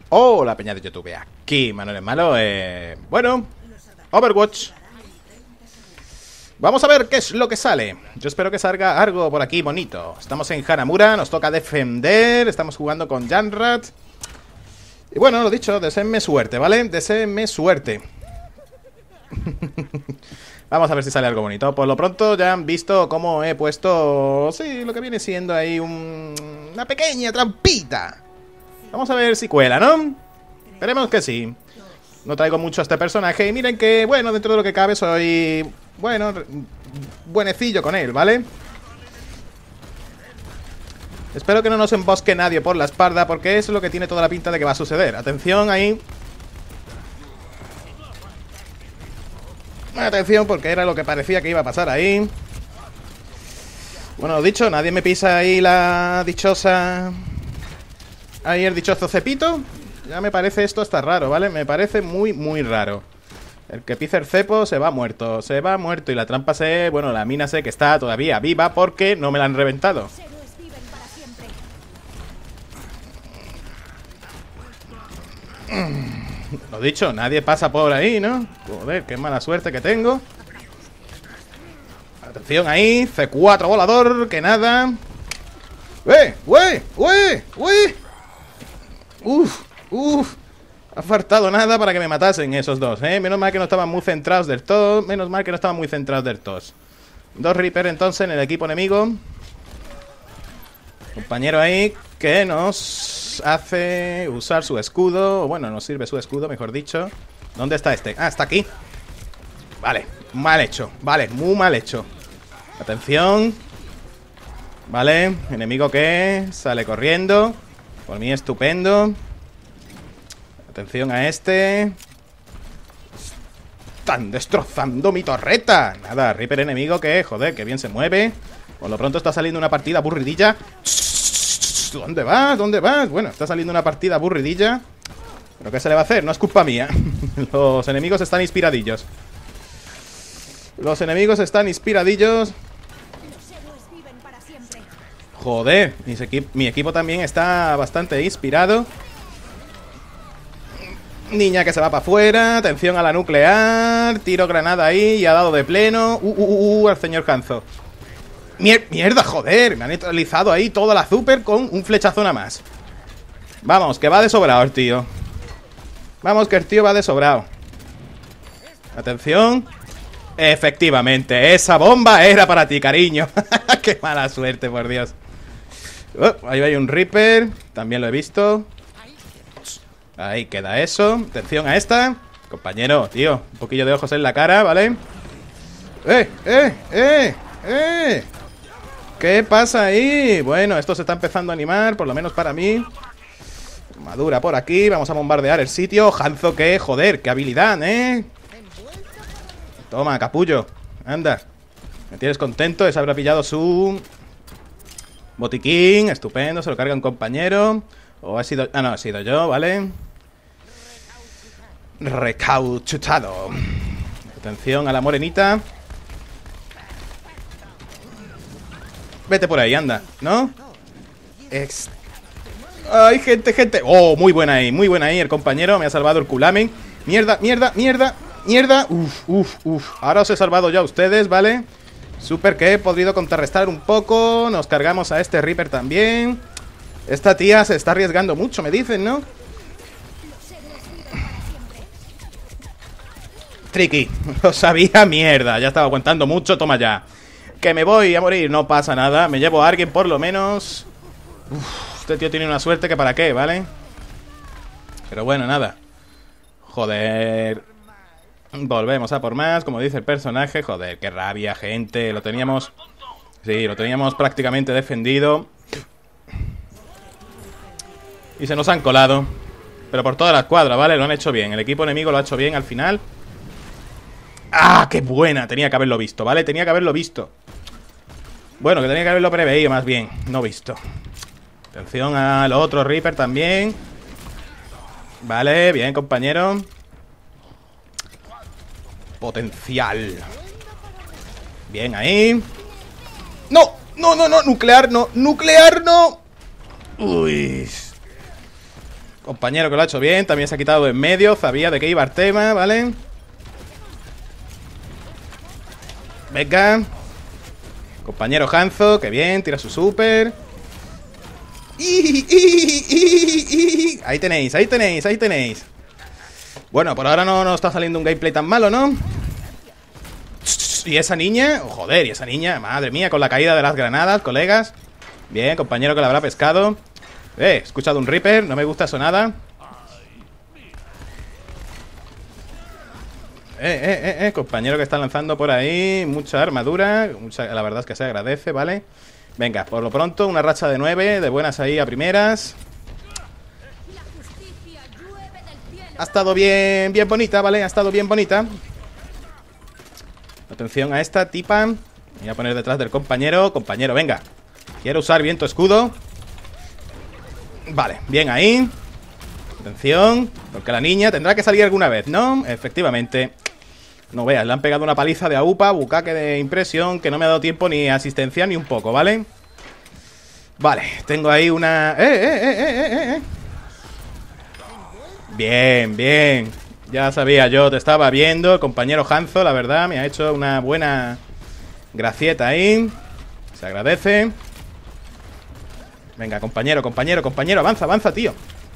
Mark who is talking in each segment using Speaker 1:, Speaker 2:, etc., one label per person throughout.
Speaker 1: Hola, peña de YouTube. Aquí, Manuel es Malo. Bueno, Overwatch. Vamos a ver qué es lo que sale. Yo espero que salga algo por aquí bonito. Estamos en Hanamura, nos toca defender. Estamos jugando con Janrat. Y bueno, lo dicho, deseenme suerte, ¿vale? Deseenme suerte. Vamos a ver si sale algo bonito. Por lo pronto ya han visto cómo he puesto... Sí, lo que viene siendo ahí una pequeña trampita. Vamos a ver si cuela, ¿no? Esperemos que sí. No traigo mucho a este personaje. Y miren que, bueno, dentro de lo que cabe soy... Bueno, buenecillo con él, ¿vale? Espero que no nos embosque nadie por la espalda, porque eso es lo que tiene toda la pinta de que va a suceder. Atención ahí. Atención, porque era lo que parecía que iba a pasar ahí. Bueno, lo dicho, nadie me pisa ahí la dichosa... Ahí el dichoso cepito. Ya me parece esto está raro, ¿vale? Me parece muy, muy raro. El que pisa el cepo se va muerto. Se va muerto. Y la trampa sé... Bueno, la mina sé que está todavía viva porque no me la han reventado. Lo dicho, nadie pasa por ahí, ¿no? Joder, qué mala suerte que tengo. Atención ahí. C4 volador, que nada. ¡Ué! Uf. Ha faltado nada para que me matasen esos dos, ¿eh? Menos mal que no estaban muy centrados del todo. Menos mal que no estaban muy centrados del todo. Dos Reaper entonces en el equipo enemigo. Compañero ahí que nos hace usar su escudo. Bueno, nos sirve su escudo, mejor dicho. ¿Dónde está este? Ah, está aquí. Vale, mal hecho. Vale, muy mal hecho. Atención. Vale, enemigo que sale corriendo. Por mí estupendo. Atención a este. Están destrozando mi torreta. Nada, Reaper enemigo que, joder, que bien se mueve. Por lo pronto está saliendo una partida aburridilla. ¿Dónde vas? ¿Dónde vas? Bueno, está saliendo una partida aburridilla. ¿Pero qué se le va a hacer? No es culpa mía. Los enemigos están inspiradillos. Los enemigos están inspiradillos. Joder, mi equipo también está bastante inspirado. Niña que se va para afuera. Atención a la nuclear. Tiro granada ahí y ha dado de pleno. Al señor Hanzo. Mierda, joder. Me han neutralizado ahí toda la super con un flechazo nada más. Vamos, que va de sobrado el tío. Vamos, que el tío va de sobrado. Atención. Efectivamente, esa bomba era para ti, cariño. Qué mala suerte, por Dios. Ahí hay un Reaper. También lo he visto. Ahí queda eso. Atención a esta. Compañero, tío, un poquillo de ojos en la cara, ¿vale? ¿Qué pasa ahí? Bueno, esto se está empezando a animar, por lo menos para mí. Madura por aquí, vamos a bombardear el sitio. Hanzo, que joder, qué habilidad, ¿eh? Toma, capullo, anda. Me tienes contento, se habrá pillado su botiquín, estupendo, se lo carga un compañero. O ha sido... Ah, no, ha sido yo, ¿vale? Recauchutado. Atención a la morenita. Vete por ahí, anda, ¿no? ¡Ay, gente! ¡Oh, muy buena ahí el compañero! Me ha salvado el culamen. ¡Mierda! ¡Uf! Ahora os he salvado yo a ustedes, ¿vale? Super que he podido contrarrestar un poco. Nos cargamos a este Reaper también. Esta tía se está arriesgando mucho, me dicen, ¿no? Tricky, lo sabía, mierda. Ya estaba aguantando mucho, toma ya. Que me voy a morir, no pasa nada. Me llevo a alguien por lo menos. Este tío tiene una suerte que para qué, ¿vale? Pero bueno, nada. Joder. Volvemos a por más, como dice el personaje. Joder, qué rabia, gente. Lo teníamos... Sí, lo teníamos prácticamente defendido. Y se nos han colado. Pero por toda la escuadra, ¿vale? Lo han hecho bien. El equipo enemigo lo ha hecho bien al final. ¡Ah, qué buena! Tenía que haberlo visto, ¿vale? Tenía que haberlo visto. Bueno, que tenía que haberlo preveído, más bien. No visto. Atención al otro Reaper también. Vale, bien, compañero. Potencial. Bien ahí. ¡No! ¡Nuclear no! ¡Nuclear no! Uy. Compañero que lo ha hecho bien. También se ha quitado de en medio. Sabía de qué iba el tema, ¿vale? Venga. Compañero Hanzo, que bien, tira su super. Ahí tenéis, ahí tenéis, ahí tenéis. Bueno, por ahora no nos está saliendo un gameplay tan malo, ¿no? ¿Y esa niña? Oh, joder, ¿y esa niña? Madre mía, con la caída de las granadas, colegas. Bien, compañero que la habrá pescado. He escuchado un Reaper, no me gusta eso nada. Compañero que está lanzando por ahí mucha armadura, la verdad es que se agradece, ¿vale? Venga, por lo pronto una racha de 9, de buenas ahí a primeras. Ha estado bien, bien bonita, ¿vale? Ha estado bien bonita. Atención a esta tipa. Me voy a poner detrás del compañero. Compañero, venga. Quiero usar bien tu escudo. Vale, bien ahí. Atención, porque la niña tendrá que salir alguna vez, ¿no? Efectivamente. No veas, le han pegado una paliza de aupa, bucaque de impresión, que no me ha dado tiempo ni asistencia ni un poco, ¿vale? Vale, tengo ahí una... Bien, bien. Ya sabía yo, te estaba viendo. El compañero Hanzo, la verdad, me ha hecho una buena gracieta ahí. Se agradece. Venga, compañero, compañero, compañero. Avanza, avanza, tío.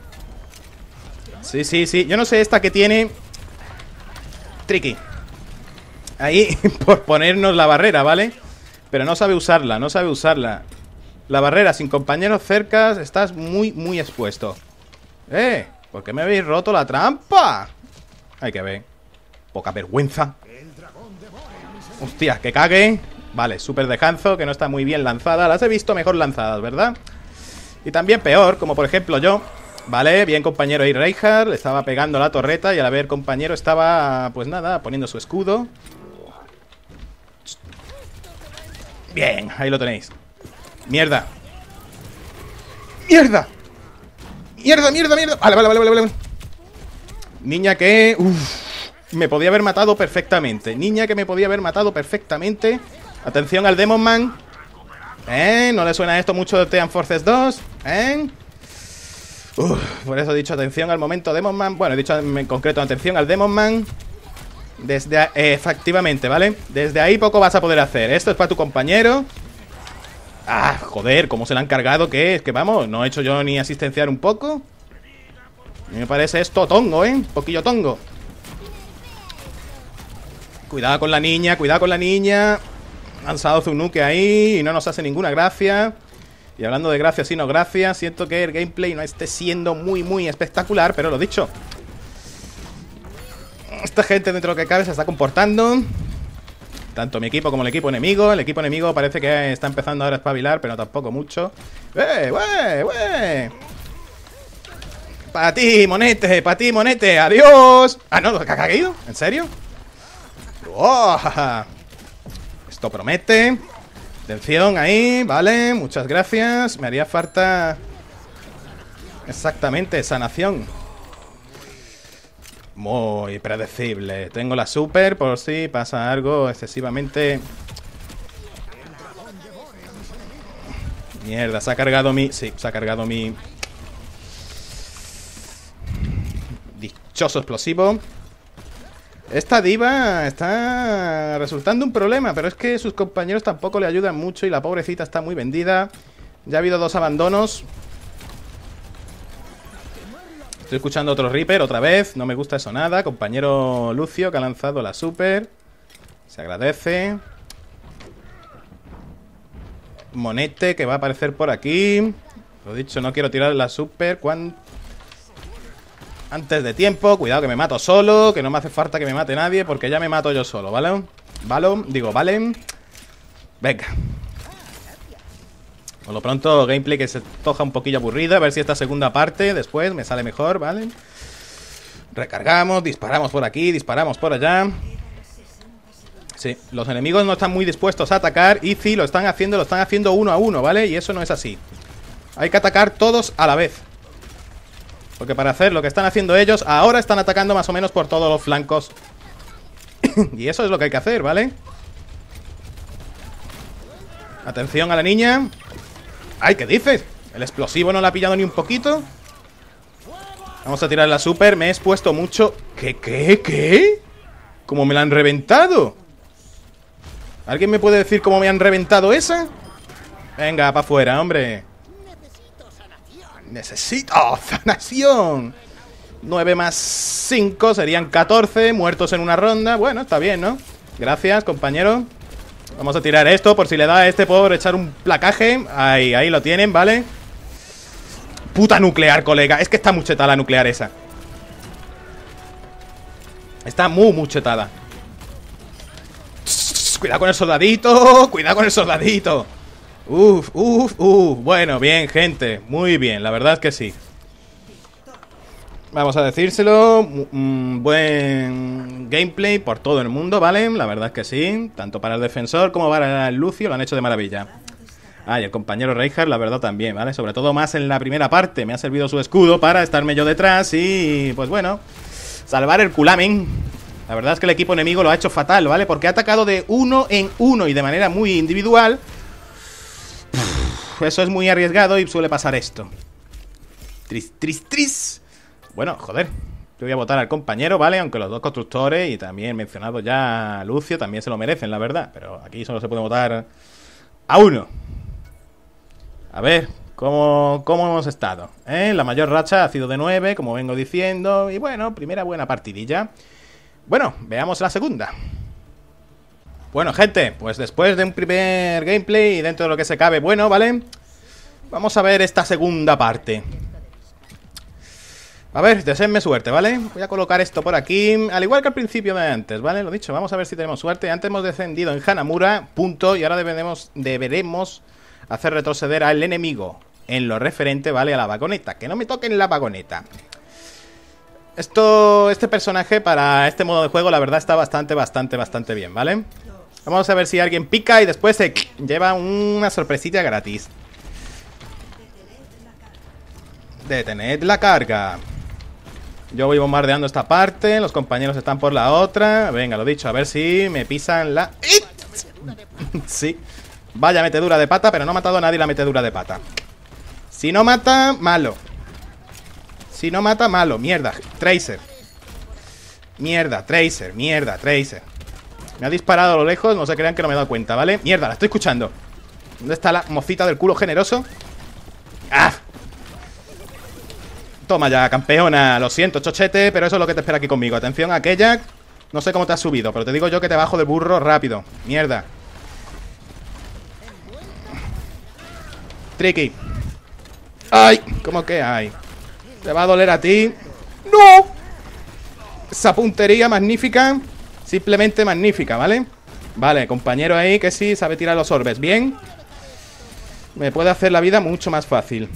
Speaker 1: Sí, sí, sí. Yo no sé esta que tiene... Tricky. Ahí, por ponernos la barrera, ¿vale? Pero no sabe usarla, no sabe usarla. La barrera sin compañeros cerca, estás muy, muy expuesto. ¿Por qué me habéis roto la trampa? Hay que ver. Poca vergüenza. Hostia, que cague. Vale, súper de Hanzo, que no está muy bien lanzada. Las he visto mejor lanzadas, ¿verdad? Y también peor, como por ejemplo yo. Vale, bien compañero ahí Reinhardt. Le estaba pegando la torreta y al haber compañero estaba, pues nada, poniendo su escudo. Bien, ahí lo tenéis. Mierda. ¡Mierda! ¡Mierda, mierda, mierda! Vale, vale, vale, vale. Niña que... me podía haber matado perfectamente. Niña que me podía haber matado perfectamente. Atención al Demon Man. ¿No le suena esto mucho de Team Forces 2? Por eso he dicho atención al momento Demon Man. Bueno, he dicho en concreto atención al Demon Man. Desde... efectivamente, ¿vale? Desde ahí poco vas a poder hacer. Esto es para tu compañero. Ah, joder, ¿cómo se la han cargado? ¿Qué es? Que vamos, no he hecho yo ni asistenciar un poco. A mí me parece esto tongo, Un poquillo tongo. Cuidado con la niña, cuidado con la niña. Han lanzado Zunuke ahí y no nos hace ninguna gracia. Y hablando de gracias y no gracias, siento que el gameplay no esté siendo muy, muy espectacular, pero lo dicho. Esta gente dentro de lo que cabe se está comportando. Tanto mi equipo como el equipo enemigo. El equipo enemigo parece que está empezando ahora a espabilar, pero tampoco mucho. ¡Wey! Para ti, monete, para ti, monete. ¡Adiós! Ah, no, ¿que ha caído? ¿En serio? ¡Oh! Esto promete. Atención ahí, vale, muchas gracias. Me haría falta exactamente sanación. Muy predecible. Tengo la super por si pasa algo excesivamente... Mierda, se ha cargado mi... Sí, se ha cargado mi... dichoso explosivo. Esta diva está resultando un problema, pero es que sus compañeros tampoco le ayudan mucho y la pobrecita está muy vendida. Ya ha habido 2 abandonos. Estoy escuchando otro Reaper otra vez. No me gusta eso nada. Compañero Lucio que ha lanzado la super. Se agradece. Monete que va a aparecer por aquí. Lo dicho, no quiero tirar la super antes de tiempo. Cuidado que me mato solo. Que no me hace falta que me mate nadie, porque ya me mato yo solo, ¿vale? Vale. Venga. Por lo pronto, gameplay que se toja un poquillo aburrido. A ver si esta segunda parte después me sale mejor, ¿vale? Recargamos, disparamos por aquí, disparamos por allá. Sí, los enemigos no están muy dispuestos a atacar. Y sí, lo están haciendo uno a uno, ¿vale? Y eso no es así. Hay que atacar todos a la vez. Porque para hacer lo que están haciendo ellos, ahora están atacando más o menos por todos los flancos. Y eso es lo que hay que hacer, ¿vale? Atención a la niña. ¡Ay, qué dices! El explosivo no la ha pillado ni un poquito. Vamos a tirar la super. Me he expuesto mucho. ¿Qué? ¿Cómo me la han reventado? ¿Alguien me puede decir cómo me han reventado esa? Venga, para afuera, hombre. Necesito sanación. 9 más 5 serían 14 muertos en una ronda. Bueno, está bien, ¿no? Gracias, compañero. Vamos a tirar esto por si le da a este por echar un placaje. Ahí lo tienen, ¿vale? Puta nuclear, colega. Es que está muy chetada la nuclear esa. Está muy chetada. Cuidado con el soldadito. Cuidado con el soldadito. Uf. Bueno, bien, gente. Muy bien, la verdad es que sí. Vamos a decírselo. Buen gameplay por todo el mundo, ¿vale? La verdad es que sí. Tanto para el defensor como para el Lucio lo han hecho de maravilla. Y el compañero Reinhardt, la verdad también, ¿vale? Sobre todo más en la primera parte. Me ha servido su escudo para estarme yo detrás y, pues bueno, salvar el culamen. La verdad es que el equipo enemigo lo ha hecho fatal, ¿vale? Porque ha atacado de 1 en 1 y de manera muy individual. Eso es muy arriesgado y suele pasar esto. Tris. Bueno, joder. Yo voy a votar al compañero, ¿vale? Aunque los dos constructores y también mencionado ya Lucio también se lo merecen, la verdad. Pero aquí solo se puede votar a uno. A ver, ¿cómo hemos estado? La mayor racha ha sido de 9, como vengo diciendo. Y bueno, primera buena partidilla. Bueno, veamos la segunda. Bueno, gente, pues después de un primer gameplay y dentro de lo que se cabe, bueno, ¿vale? Vamos a ver esta segunda parte. A ver, deseenme suerte, ¿vale? Voy a colocar esto por aquí, al igual que al principio de antes, ¿vale? Lo dicho, vamos a ver si tenemos suerte. Antes hemos descendido en Hanamura, punto. Y ahora deberemos hacer retroceder al enemigo en lo referente, ¿vale? A la vagoneta. Que no me toquen la vagoneta. Este personaje para este modo de juego, la verdad, está bastante bien, ¿vale? Vamos a ver si alguien pica y después se lleva una sorpresita gratis. Detened la carga. Yo voy bombardeando esta parte. Los compañeros están por la otra. Venga, lo dicho, a ver si me pisan la... Sí. Vaya metedura de pata, pero no ha matado a nadie la metedura de pata. Si no mata, malo. Si no mata, malo. Mierda, Tracer. Mierda, Tracer. Me ha disparado a lo lejos, no se crean que no me he dado cuenta, ¿vale? Mierda, la estoy escuchando. ¿Dónde está la mocita del culo generoso? ¡Ah! Toma ya, campeona. Lo siento, chochete, pero eso es lo que te espera aquí conmigo. Atención, aquella. No sé cómo te has subido, pero te digo yo que te bajo del burro rápido. Mierda. Tricky. ¡Ay! ¿Cómo que hay? Te va a doler a ti. ¡No! Esa puntería magnífica. Simplemente magnífica, ¿vale? Vale, compañero ahí que sí sabe tirar los orbes. Bien. Me puede hacer la vida mucho más fácil.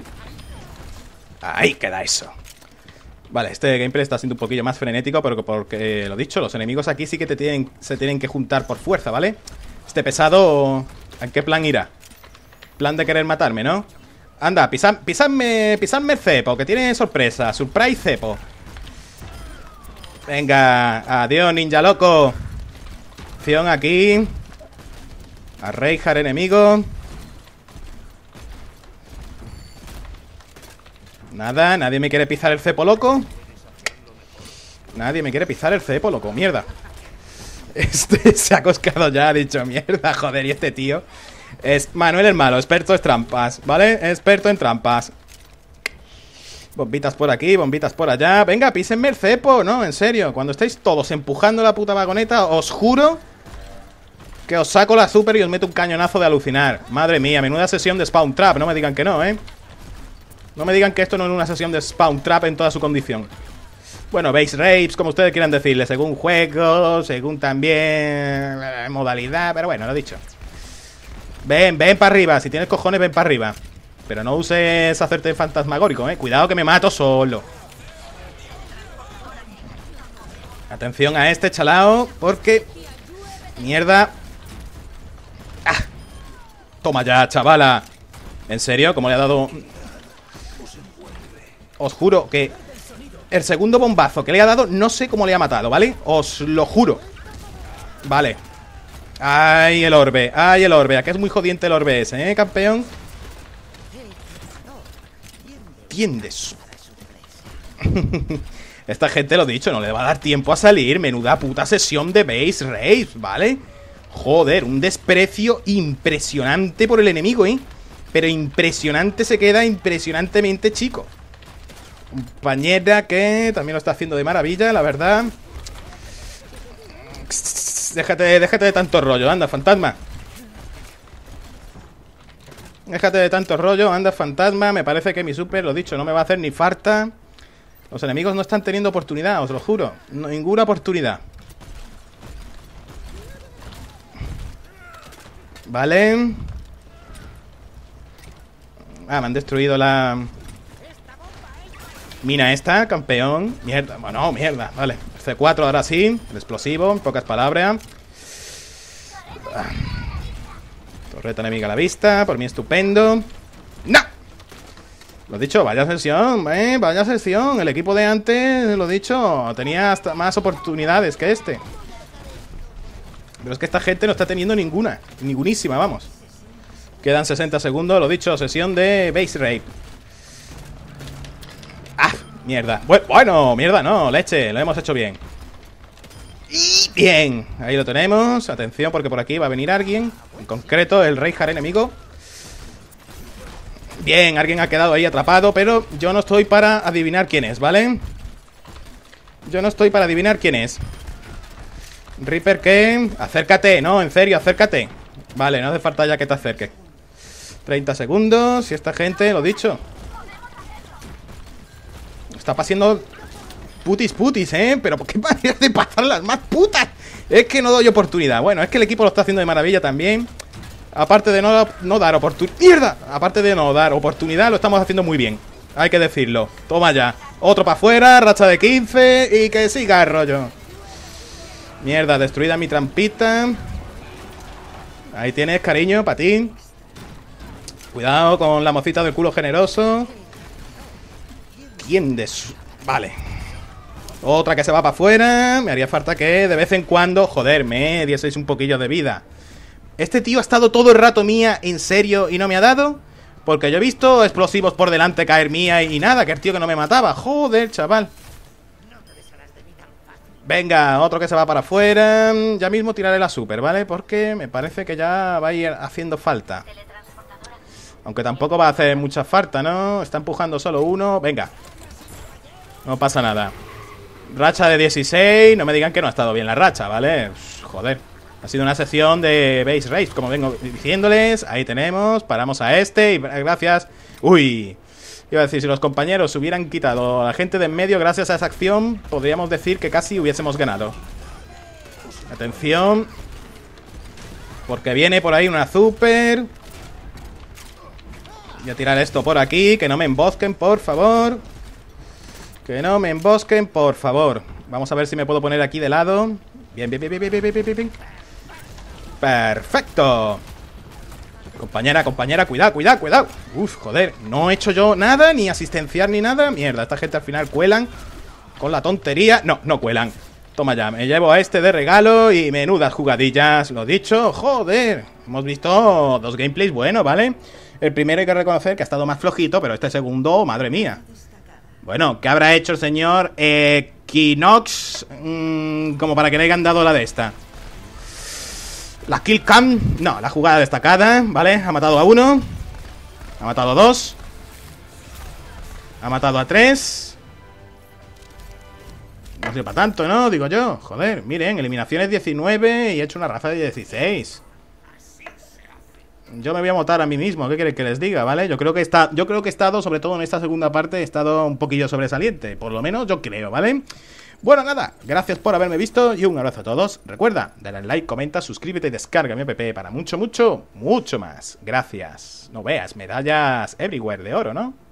Speaker 1: Ahí queda eso. Vale, este gameplay está siendo un poquillo más frenético, pero porque, lo dicho, los enemigos aquí sí que se tienen que juntar por fuerza, ¿vale? Este pesado, ¿en qué plan irá? Plan de querer matarme, ¿no? Anda, pisadme el cepo, que tiene sorpresa. Surprise cepo. Venga, adiós, ninja loco. Acción aquí. A Reinhardt enemigo. Nada, nadie me quiere pisar el cepo loco. Nadie me quiere pisar el cepo loco, mierda. Este se ha coscado ya, ha dicho mierda, joder, y este tío es Manuel el malo, experto en trampas, ¿vale? Experto en trampas. Bombitas por aquí, bombitas por allá. Venga, písenme el cepo, ¿no? En serio, cuando estáis todos empujando la puta vagoneta, os juro que os saco la super y os meto un cañonazo de alucinar. Madre mía, menuda sesión de Spawn Trap, no me digan que no, ¿eh? No me digan que esto no es una sesión de Spawn Trap en toda su condición. Bueno, base rapes, como ustedes quieran decirle, según juego, según también modalidad, pero bueno, lo he dicho. Ven para arriba, si tienes cojones ven para arriba. Pero no uses hacerte fantasmagórico, cuidado que me mato solo. Atención a este chalao, porque... Mierda. ¡Ah! Toma ya, chavala. ¿En serio? ¿Cómo le ha dado...? Os juro que el segundo bombazo que le ha dado, no sé cómo le ha matado, ¿vale? Os lo juro. Vale. ¡Ay, el orbe! ¡Ay, el orbe! Aquí es muy jodiente el orbe ese, campeón? ¿Entiendes? Esta gente, lo dicho, no le va a dar tiempo a salir. Menuda puta sesión de base race, ¿vale? Joder, un desprecio impresionante por el enemigo, ¿eh? Pero impresionante, se queda impresionantemente chico. Compañera que también lo está haciendo de maravilla, la verdad. Déjate de tanto rollo, anda, fantasma. Déjate de tanto rollo, anda, fantasma. Me parece que mi super, lo dicho, no me va a hacer ni falta. Los enemigos no están teniendo oportunidad, os lo juro. No, ninguna oportunidad. Vale. Ah, me han destruido la mina esta, campeón. Mierda, bueno, mierda, vale. C4 ahora sí, el explosivo, en pocas palabras. Torreta enemiga a la vista, por mí estupendo. ¡No! Lo dicho, vaya sesión, vaya sesión. El equipo de antes, lo dicho, tenía hasta más oportunidades que este. Pero es que esta gente no está teniendo ninguna. Ningunísima, vamos. Quedan 60 segundos, lo dicho, sesión de base raid. ¡Ah! Mierda. Bueno, mierda no, leche, lo hemos hecho bien. Y bien, ahí lo tenemos. Atención porque por aquí va a venir alguien. En concreto el Reinhardt enemigo. Bien, alguien ha quedado ahí atrapado, pero yo no estoy para adivinar quién es, ¿vale? Yo no estoy para adivinar quién es. Reaper, ¿qué? Acércate, no, en serio, acércate. Vale, no hace falta ya que te acerques. 30 segundos, y esta gente, lo dicho, está pasando putis, pero ¿por qué manera de pasar las más putas? Es que no doy oportunidad. Bueno, es que el equipo lo está haciendo de maravilla también. Aparte de no dar oportunidad. ¡Mierda! Aparte de no dar oportunidad, lo estamos haciendo muy bien. Hay que decirlo. Toma ya. Otro para afuera, racha de 15 y que siga el rollo. Mierda, destruida mi trampita. Ahí tienes, cariño, para ti. Cuidado con la mocita del culo generoso. ¿Quién de su...? Vale. Otra que se va para afuera. Me haría falta que de vez en cuando, joder, me dieseis un poquillo de vida. Este tío ha estado todo el rato mía, en serio, y no me ha dado. Porque yo he visto explosivos por delante caer mía y nada, que el tío que no me mataba. Joder, chaval. Venga, otro que se va para afuera. Ya mismo tiraré la super, ¿vale? Porque me parece que ya va a ir haciendo falta. Aunque tampoco va a hacer mucha falta, ¿no? Está empujando solo uno. Venga. No pasa nada. Racha de 16. No me digan que no ha estado bien la racha, ¿vale? Joder. Ha sido una sección de base race, como vengo diciéndoles. Ahí tenemos. Paramos a este y gracias. Uy. Iba a decir, si los compañeros hubieran quitado a la gente de en medio gracias a esa acción, podríamos decir que casi hubiésemos ganado. Atención. Porque viene por ahí una super. Voy a tirar esto por aquí. Que no me embosquen, por favor. Que no me embosquen, por favor. Vamos a ver si me puedo poner aquí de lado. Bien. Perfecto. Compañera, cuidado. Uf, joder, no he hecho yo nada, ni asistenciar ni nada. Mierda, esta gente al final cuelan con la tontería. No cuelan. Toma ya, me llevo a este de regalo. Y menudas jugadillas, lo dicho. Joder, hemos visto dos gameplays buenos, ¿vale? El primero hay que reconocer que ha estado más flojito, pero este segundo, madre mía. Bueno, ¿qué habrá hecho el señor Kinox? Como para que le hayan dado la de esta. La kill cam, no, la jugada destacada, ¿vale? Ha matado a uno. Ha matado a dos. Ha matado a tres. No sirve para tanto, ¿no? Digo yo, joder, miren, eliminaciones 19 y he hecho una raza de 16. Yo me voy a matar a mí mismo, ¿qué quieren que les diga, vale? Yo creo que he estado, sobre todo en esta segunda parte, he estado un poquillo sobresaliente. Por lo menos yo creo, ¿vale? Bueno, nada, gracias por haberme visto y un abrazo a todos. Recuerda, dale al like, comenta, suscríbete y descarga mi app para mucho más. Gracias. No veas, medallas everywhere de oro, ¿no?